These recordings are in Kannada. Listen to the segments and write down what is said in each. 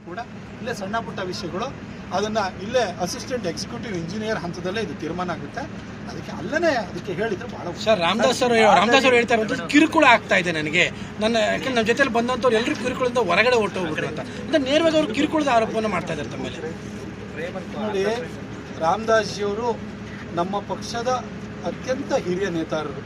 ಕೂಡ ಇಲ್ಲೇ ಸಣ್ಣ ಪುಟ್ಟ ವಿಷಯಗಳು ಅದನ್ನು ಇಲ್ಲೇ ಅಸಿಸ್ಟೆಂಟ್ ಎಕ್ಸಿಕ್ಯೂಟಿವ್ ಇಂಜಿನಿಯರ್ ಹಂತದಲ್ಲೇ ಇದು ತೀರ್ಮಾನ ಆಗುತ್ತೆ. ಅದಕ್ಕೆ ಹೇಳಿದ್ರೆ ಬಹಳ ಸರ್ ರಾಮದಾಸ್ ಅವರು ಹೇಳ್ತಾ ಇರೋದು ಕಿರುಕುಳ ಆಗ್ತಾ ಇದೆ ನನಗೆ. ಯಾಕಂದ್ರೆ ನಮ್ಮ ಜೊತೆಲಿ ಬಂದಂಥವ್ರು ಎಲ್ಲರೂ ಕಿರುಕುಳದಿಂದ ಹೊರಗಡೆ ಹೊರಟೋಗ್ಬಿಟ್ರು ಅಂತ ನೇರವಾಗಿ ಅವರು ಕಿರುಕುಳದ ಆರೋಪವನ್ನು ಮಾಡ್ತಾ ಇದ್ದಾರೆ ತಮ್ಮ ಮೇಲೆ. ನೋಡಿ, ರಾಮದಾಸ್ ಜಿಯವರು ನಮ್ಮ ಪಕ್ಷದ ಅತ್ಯಂತ ಹಿರಿಯ ನೇತಾರರು.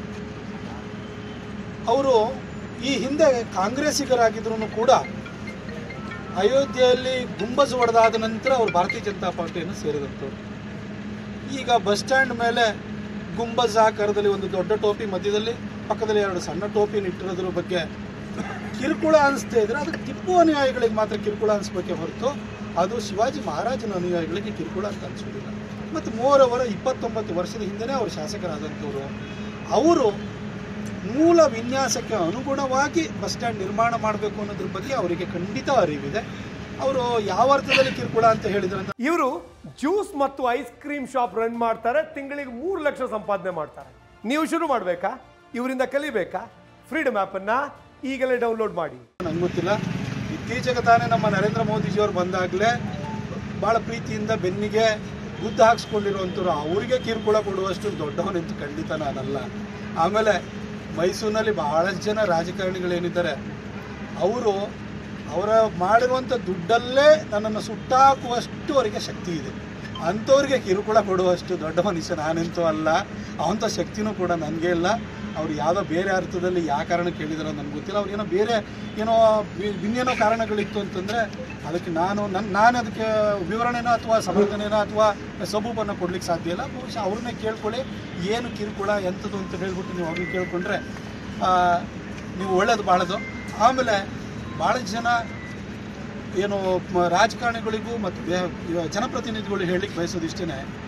ಅವರು ಈ ಹಿಂದೆ ಕಾಂಗ್ರೆಸ್ಸಿಗರಾಗಿದ್ರು ಕೂಡ ಅಯೋಧ್ಯೆಯಲ್ಲಿ ಗುಂಬಜ್ ಹೊಡೆದಾದ ನಂತರ ಅವರು ಭಾರತೀಯ ಜನತಾ ಪಾರ್ಟಿಯನ್ನು ಸೇರಿದಂಥವ್ರು. ಈಗ ಬಸ್ ಸ್ಟ್ಯಾಂಡ್ ಮೇಲೆ ಗುಂಬಜ್ ಆಕಾರದಲ್ಲಿ ಒಂದು ದೊಡ್ಡ ಟೋಪಿ, ಮಧ್ಯದಲ್ಲಿ ಪಕ್ಕದಲ್ಲಿ 2 ಸಣ್ಣ ಟೋಪಿನ ಇಟ್ಟಿರೋದ್ರ ಬಗ್ಗೆ ಕಿರುಕುಳ ಅನಿಸ್ತಾ ಇದ್ರೆ ಅದು ಟಿಪ್ಪು ಅನುಯಾಯಿಗಳಿಗೆ ಮಾತ್ರ ಕಿರುಕುಳ ಅನಿಸ್ಬೇಕೆ ಹೊರತು ಅದು ಶಿವಾಜಿ ಮಹಾರಾಜನ ಅನುಯಾಯಿಗಳಿಗೆ ಕಿರುಕುಳ ಅಂತ ಅನಿಸೋದಿಲ್ಲ. ಮತ್ತು ಮೋರವರ 29 ವರ್ಷದ ಹಿಂದೆಯೇ ಅವರು ಶಾಸಕರಾದಂಥವ್ರು. ಅವರು ಮೂಲ ವಿನ್ಯಾಸಕ್ಕೆ ಅನುಗುಣವಾಗಿ ಬಸ್ ಸ್ಟ್ಯಾಂಡ್ ನಿರ್ಮಾಣ ಮಾಡಬೇಕು ಅನ್ನೋದ್ರ ಬಗ್ಗೆ ಅವರಿಗೆ ಖಂಡಿತ ಅರಿವಿದೆ. ಅವರು ಯಾವ ಅರ್ಥದಲ್ಲಿ ಕಿರುಕುಳ ಅಂತ ಹೇಳಿದ್ರೆ, ಇವರು ಜ್ಯೂಸ್ ಮತ್ತು ಐಸ್ ಕ್ರೀಮ್ ಶಾಪ್ ರನ್ ಮಾಡ್ತಾರೆ, ತಿಂಗಳಿಗೆ 3 ಲಕ್ಷ ಸಂಪಾದನೆ ಮಾಡ್ತಾರೆ. ನೀವು ಶುರು ಮಾಡಬೇಕಾ? ಇವರಿಂದ ಕಲಿಬೇಕಾ? ಫ್ರೀಡಮ್ ಆ್ಯಪನ್ನು ಈಗಲೇ ಡೌನ್ಲೋಡ್ ಮಾಡಿ. ನಂಗೆ ಗೊತ್ತಿಲ್ಲ, ಇತ್ತೀಚೆಗೆ ತಾನೇ ನಮ್ಮ ನರೇಂದ್ರ ಮೋದಿಜಿಯವರು ಬಂದಾಗಲೇ ಭಾಳ ಪ್ರೀತಿಯಿಂದ ಬೆನ್ನಿಗೆ ಗುದ್ದ ಹಾಕ್ಸ್ಕೊಂಡಿರುವಂಥವ್ರು ಅವರಿಗೆ ಕಿರುಕುಳ ಕೊಡುವಷ್ಟು ದೊಡ್ಡವನೆಂತೂ ಖಂಡಿತ ನಾನಲ್ಲ. ಆಮೇಲೆ ಮೈಸೂರಿನಲ್ಲಿ ಬಹಳಷ್ಟು ಜನ ರಾಜಕಾರಣಿಗಳೇನಿದ್ದಾರೆ ಅವರು ಅವರ ಮಾಡಿರುವಂಥ ದುಡ್ಡಲ್ಲೇ ನನ್ನನ್ನು ಸುಟ್ಟಾಕುವಷ್ಟು ಅವರಿಗೆ ಶಕ್ತಿ ಇದೆ. ಅಂಥವ್ರಿಗೆ ಕಿರುಕುಳ ಕೊಡುವಷ್ಟು ದೊಡ್ಡ ಮನುಷ್ಯ ನಾನೆಂತೂ ಅಲ್ಲ. ಅವಂಥ ಶಕ್ತಿನೂ ಕೂಡ ನನಗೆ ಇಲ್ಲ. ಅವ್ರು ಯಾವುದೋ ಬೇರೆ ಅರ್ಥದಲ್ಲಿ ಯಾವ ಕಾರಣಕ್ಕೆ ಹೇಳಿದಾರೋ ನನಗೆ ಗೊತ್ತಿಲ್ಲ. ಅವ್ರಿಗೇನೋ ಬೇರೆ ಇನ್ನೇನೋ ಕಾರಣಗಳಿತ್ತು ಅಂತಂದರೆ ಅದಕ್ಕೆ ನಾನು ಅದಕ್ಕೆ ವಿವರಣೆನೋ ಅಥವಾ ಸಮರ್ಥನೆನೋ ಅಥವಾ ಸಬೂಬನ್ನು ಕೊಡ್ಲಿಕ್ಕೆ ಸಾಧ್ಯ ಇಲ್ಲ. ಬಹುಶಃ ಅವ್ರನ್ನೇ ಕೇಳ್ಕೊಳ್ಳಿ, ಏನು ಕಿರುಕುಳ ಎಂಥದ್ದು ಅಂತ ಹೇಳ್ಬಿಟ್ಟು ನೀವು ಅವ್ರಿಗೆ ಕೇಳ್ಕೊಂಡ್ರೆ ನೀವು ಒಳ್ಳೇದು ಬಾಳದು. ಆಮೇಲೆ ಭಾಳ ಜನ ಏನು ರಾಜಕಾರಣಿಗಳಿಗೂ ಮತ್ತು ಜನಪ್ರತಿನಿಧಿಗಳು ಹೇಳಲಿಕ್ಕೆ ಬಯಸೋದಿಷ್ಟೇ,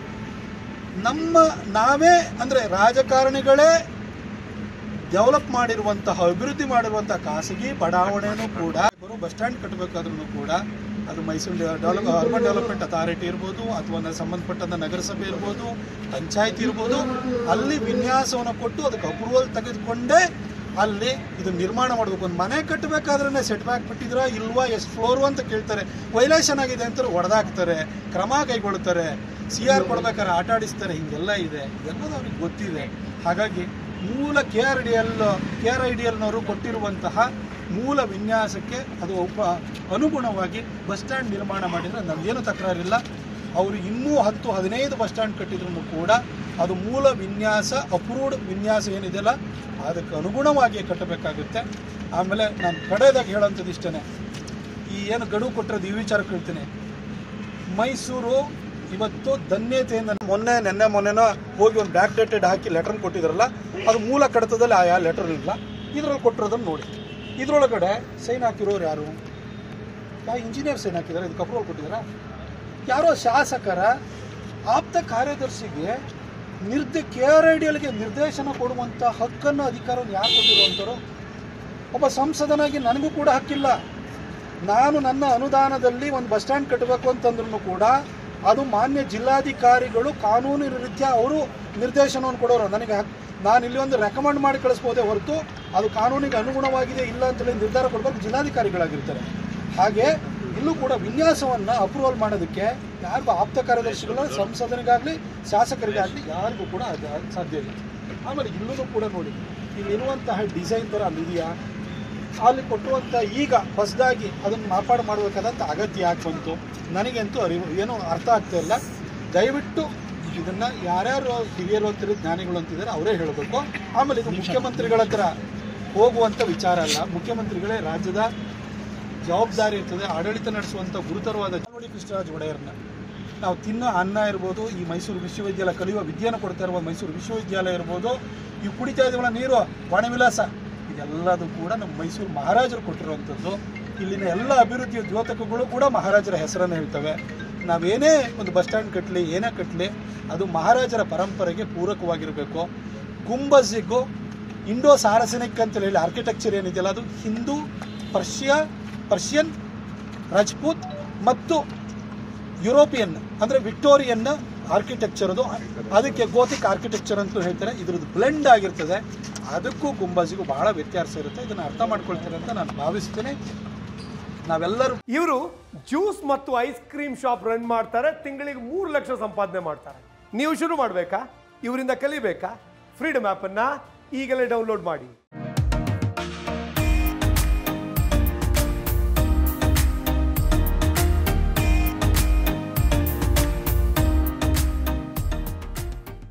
ನಾವೇ ಅಂದರೆ ರಾಜಕಾರಣಿಗಳೇ ಡೆವಲಪ್ ಮಾಡಿರುವಂತಹ ಅಭಿವೃದ್ಧಿ ಮಾಡಿರುವಂತಹ ಖಾಸಗಿ ಬಡಾವಣೆಯೂ ಕೂಡ ಬಸ್ ಸ್ಟ್ಯಾಂಡ್ ಕಟ್ಟಬೇಕಾದ್ರೂ ಕೂಡ ಅದು ಮೈಸೂರು ಅರ್ಬನ್ ಡೆವಲಪ್ಮೆಂಟ್ ಅಥಾರಿಟಿ ಇರ್ಬೋದು ಅಥವಾ ಸಂಬಂಧಪಟ್ಟಂಥ ನಗರಸಭೆ ಇರ್ಬೋದು, ಪಂಚಾಯತ್ ಇರ್ಬೋದು, ಅಲ್ಲಿ ವಿನ್ಯಾಸವನ್ನು ಕೊಟ್ಟು ಅದಕ್ಕೆ ಅಪ್ರೂವಲ್ ತೆಗೆದುಕೊಂಡೇ ಅಲ್ಲಿ ಇದು ನಿರ್ಮಾಣ ಮಾಡಬೇಕು. ಒಂದು ಮನೆ ಕಟ್ಟಬೇಕಾದ್ರೆ ಸೆಟ್ ಬ್ಯಾಕ್ ಬಿಟ್ಟಿದ್ರ ಇಲ್ವಾ, ಎಷ್ಟು ಫ್ಲೋರು ಅಂತ ಕೇಳ್ತಾರೆ. ವೈಲೇಷನ್ ಆಗಿದೆ ಅಂತ ಹೊಡೆದಾಕ್ತಾರೆ, ಕ್ರಮ ಕೈಗೊಳ್ತಾರೆ, CR ಕೊಡ್ಬೇಕಾದ್ರೆ ಆಟ ಆಡಿಸ್ತಾರೆ. ಹಿಂಗೆಲ್ಲ ಇದೆ, ಎಲ್ಲದೂ ಅವ್ರಿಗೆ ಗೊತ್ತಿದೆ. ಹಾಗಾಗಿ ಮೂಲ KRIDLನವರು ಕೊಟ್ಟಿರುವಂತಹ ಮೂಲ ವಿನ್ಯಾಸಕ್ಕೆ ಅದು ಅನುಗುಣವಾಗಿ ಬಸ್ ಸ್ಟ್ಯಾಂಡ್ ನಿರ್ಮಾಣ ಮಾಡಿದರೆ ನಮಗೇನು ತಕರಾರಿಲ್ಲ. ಅವರು ಇನ್ನೂ 10-15 ಬಸ್ ಸ್ಟ್ಯಾಂಡ್ ಕಟ್ಟಿದ್ರು ಕೂಡ ಅದು ಮೂಲ ವಿನ್ಯಾಸ, ಅಪ್ರೂವ್ಡ್ ವಿನ್ಯಾಸ ಏನಿದೆಯಲ್ಲ ಅದಕ್ಕೆ ಅನುಗುಣವಾಗಿ ಕಟ್ಟಬೇಕಾಗುತ್ತೆ. ಆಮೇಲೆ ನಾನು ಕಡೆಯದಾಗಿ ಹೇಳೋಂಥದ್ದು ಇಷ್ಟೇ, ಈ ಏನು ಗಡುವು ಕೊಟ್ಟಿರೋದು ಈ ವಿಚಾರ ಕೇಳ್ತೀನಿ. ಮೈಸೂರು ಇವತ್ತು ಧನ್ಯತೆಯಿಂದ ಮೊನ್ನೆನೋ ಹೋಗಿ ಒಂದು ಬ್ಯಾಕ್ ಡೇಟೆಡ್ ಹಾಕಿ ಲೆಟರ್ ಕೊಟ್ಟಿದ್ರಲ್ಲ, ಅದು ಮೂಲ ಕಡತದಲ್ಲಿ ಆ ಲೆಟರ್ ಇಲ್ಲ. ಇದರಲ್ಲಿ ಕೊಟ್ಟಿರೋದನ್ನು ನೋಡಿ, ಇದರೊಳಗಡೆ ಸೈನ್ ಹಾಕಿರೋರು ಯಾರು? ಯಾವ ಇಂಜಿನಿಯರ್ ಸೈನ್ ಹಾಕಿದ್ದಾರೆ? ಇದಕ್ಕೆ ಅಪ್ರೂವಲ್ ಕೊಟ್ಟಿದ್ದಾರಾ? ಯಾರೋ ಶಾಸಕರ ಆಪ್ತ ಕಾರ್ಯದರ್ಶಿಗೆ KRIDLಗೆ ನಿರ್ದೇಶನ ಕೊಡುವಂಥ ಹಕ್ಕನ್ನು, ಅಧಿಕಾರವನ್ನು ಯಾರು ಕೊಟ್ಟಿರುವಂಥವ್ರು? ಒಬ್ಬ ಸಂಸದನಾಗಿ ನನಗೂ ಕೂಡ ಹಕ್ಕಿಲ್ಲ. ನಾನು ನನ್ನ ಅನುದಾನದಲ್ಲಿ ಒಂದು ಬಸ್ ಸ್ಟ್ಯಾಂಡ್ ಕಟ್ಟಬೇಕು ಅಂತಂದ್ರೂ ಕೂಡ ಅದು ಮಾನ್ಯ ಜಿಲ್ಲಾಧಿಕಾರಿಗಳು ಕಾನೂನು ರೀತ್ಯ ಅವರು ನಿರ್ದೇಶನವನ್ನು ಕೊಡೋರು. ನಾನು ಇಲ್ಲಿ ಒಂದು ರೆಕಮೆಂಡ್ ಮಾಡಿ ಕಳಿಸ್ಬೋದೇ ಹೊರತು ಅದು ಕಾನೂನಿಗೆ ಅನುಗುಣವಾಗಿದೆ ಇಲ್ಲ ಅಂತೇಳಿ ನಿರ್ಧಾರ ಕೊಡಬೇಕು ಜಿಲ್ಲಾಧಿಕಾರಿಗಳಾಗಿರ್ತಾರೆ. ಹಾಗೆ ಇಲ್ಲೂ ಕೂಡ ವಿನ್ಯಾಸವನ್ನು ಅಪ್ರೂವಲ್ ಮಾಡೋದಕ್ಕೆ ಯಾರಿಗೂ ಆಪ್ತ ಕಾರ್ಯದರ್ಶಿಗಳ ಸಂಸದನಿಗಾಗಲಿ ಶಾಸಕರಿಗಾಗಲಿ ಯಾರಿಗೂ ಕೂಡ ಸಾಧ್ಯ ಇಲ್ಲ. ಆಮೇಲೆ ಇಲ್ಲೂ ಕೂಡ ನೋಡಿ, ಇಲ್ಲಿರುವಂತಹ ಡಿಸೈನ್ ಥರ ಅಲ್ಲಿದೆಯಾ? ಅಲ್ಲಿ ಕೊಟ್ಟುವಂಥ ಈಗ ಹೊಸದಾಗಿ ಅದನ್ನು ಮಾರ್ಪಾಡು ಮಾಡಬೇಕಾದಂಥ ಅಗತ್ಯ ಯಾಕೆ ಬಂತು? ನನಗಂತೂ ಏನೂ ಅರ್ಥ ಆಗ್ತಾ ಇಲ್ಲ. ದಯವಿಟ್ಟು ಇದನ್ನು ಯಾರ್ಯಾರು ಹಿರಿಯರು ಅಂತಿರೋ ಜ್ಞಾನಿಗಳು ಅಂತಿದ್ದಾರೆ ಅವರೇ ಹೇಳಬೇಕು. ಆಮೇಲೆ ಇದು ಮುಖ್ಯಮಂತ್ರಿಗಳ ಹತ್ರ ಹೋಗುವಂಥ ವಿಚಾರ ಅಲ್ಲ. ಮುಖ್ಯಮಂತ್ರಿಗಳೇ ರಾಜ್ಯದ ಜವಾಬ್ದಾರಿ ಇರ್ತದೆ, ಆಡಳಿತ ನಡೆಸುವಂಥ ಗುರುತರವಾದ ನೋಡಿ. ಕೃಷ್ಣರಾಜ ಒಡೆಯರ್ನ ನಾವು ತಿನ್ನೋ ಅನ್ನ ಇರ್ಬೋದು, ಈ ಮೈಸೂರು ವಿಶ್ವವಿದ್ಯಾಲಯ ಕಲಿಯುವ ವಿದ್ಯೆಯನ್ನು ಕೊಡ್ತಾ ಇರುವ ಮೈಸೂರು ವಿಶ್ವವಿದ್ಯಾಲಯ ಇರ್ಬೋದು, ಈ ಕುಡಿತಾ ಇದ್ದೀವಲ್ಲ ನೀರು, ವಾಣಿವಿಲಾಸ, ಇದೆಲ್ಲದೂ ಕೂಡ ನಮ್ಮ ಮೈಸೂರು ಮಹಾರಾಜರು ಕೊಟ್ಟಿರುವಂಥದ್ದು. ಇಲ್ಲಿನ ಎಲ್ಲ ಅಭಿವೃದ್ಧಿಯ ದ್ಯೋತಕಗಳು ಕೂಡ ಮಹಾರಾಜರ ಹೆಸರನ್ನು ಹೇಳ್ತವೆ. ನಾವೇನೇ ಒಂದು ಬಸ್ ಸ್ಟ್ಯಾಂಡ್ ಕಟ್ಟಲಿ, ಏನೇ ಕಟ್ಟಲಿ, ಅದು ಮಹಾರಾಜರ ಪರಂಪರೆಗೆ ಪೂರಕವಾಗಿರಬೇಕು. ಗುಂಬಜ್ಜಿಗೂ ಇಂಡೋ ಸಾರಸನಿಕ್ ಅಂತ ಹೇಳಿ ಆರ್ಕಿಟೆಕ್ಚರ್ ಏನಿದೆಯಲ್ಲ ಅದು ಹಿಂದೂ, ಪರ್ಷಿಯನ್, ರಾಜ್ಪೂತ್ ಮತ್ತು ಯುರೋಪಿಯನ್ ಅಂದರೆ ವಿಕ್ಟೋರಿಯನ್ ಆರ್ಕಿಟೆಕ್ಚರ್ ಅದು. ಅದಕ್ಕೆ ಗೋಥಿಕ್ ಆರ್ಕಿಟೆಕ್ಚರ್ ಅಂತಲೂ ಹೇಳ್ತಾರೆ. ಇದ್ರದ್ದು ಬ್ಲೆಂಡ್ ಆಗಿರ್ತದೆ. ಅದಕ್ಕೂ ಗುಂಬಜ್ಜಿಗೂ ಬಹಳ ವ್ಯತ್ಯಾಸ ಇರುತ್ತೆ. ಇದನ್ನು ಅರ್ಥ ಮಾಡ್ಕೊಳ್ತಾರೆ ಅಂತ ನಾನು ಭಾವಿಸ್ತೀನಿ. ನಾವೆಲ್ಲರೂ ಇವರು ಜ್ಯೂಸ್ ಮತ್ತು ಐಸ್ ಕ್ರೀಮ್ ಶಾಪ್ ರನ್ ಮಾಡ್ತಾರೆ, ತಿಂಗಳಿಗೆ 3 ಲಕ್ಷ ಸಂಪಾದನೆ ಮಾಡ್ತಾರೆ. ನೀವು ಶುರು ಮಾಡಬೇಕಾ? ಇವರಿಂದ ಕಲಿಬೇಕಾ? ಫ್ರೀಡಮ್ ಆ್ಯಪನ್ನು ಈಗಲೇ ಡೌನ್ಲೋಡ್ ಮಾಡಿ.